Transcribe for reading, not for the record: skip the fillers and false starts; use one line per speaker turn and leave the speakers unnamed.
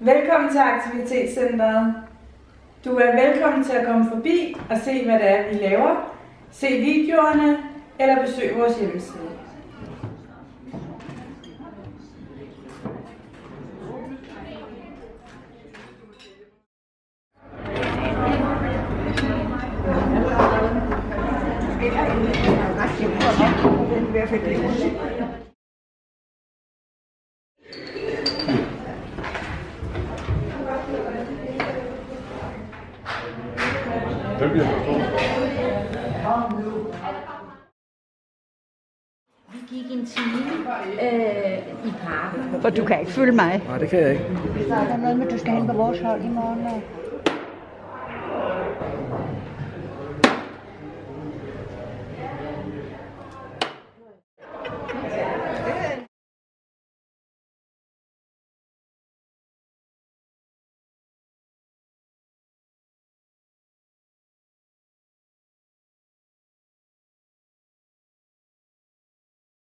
Velkommen til Aktivitetscentret. Du er velkommen til at komme forbi og se, hvad det er, vi laver. Se videoerne eller besøg vores hjemmeside.
Vi gik en time i parken.
For du kan ikke følge mig.
Nej, det kan jeg ikke.
Der er noget med, at du skal hen på vores hold i morgen.